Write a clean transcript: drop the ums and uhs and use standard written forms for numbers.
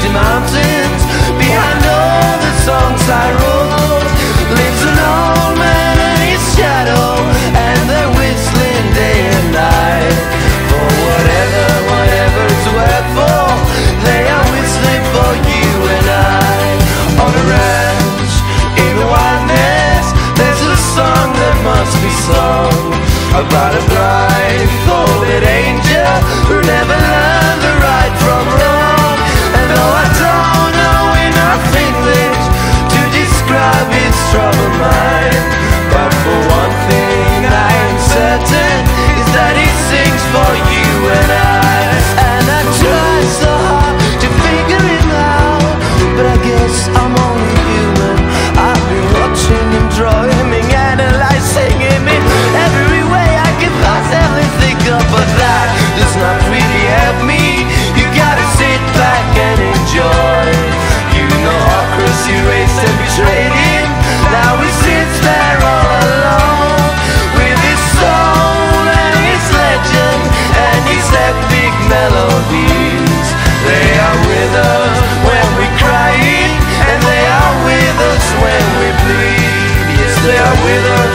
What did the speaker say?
misty mountains. Behind all the songs I wrote lives an old man and his shadow, and they're whistling day and night. For whatever it's worth for, they are whistling for you and I. On a ranch in the wilderness, there's a song that must be sung about a blindfolded angel who never learned the right from wrong. And though I don't know enough English to describe its troubled mind, but for one thing I am certain is that he sings for you and I. And I try so hard to figure him out, but I guess I'm only human. I've been watching him, drawing him, analyzing him in every way I can possibly think of, but that does not really help me. You gotta sit back and enjoy. You know Ocracy raced and betrayed him. Now he sits there all alone with his soul and his legend and his epic melodies. They are with us when we're crying, and they are with us when we bleed. Yes, they are with us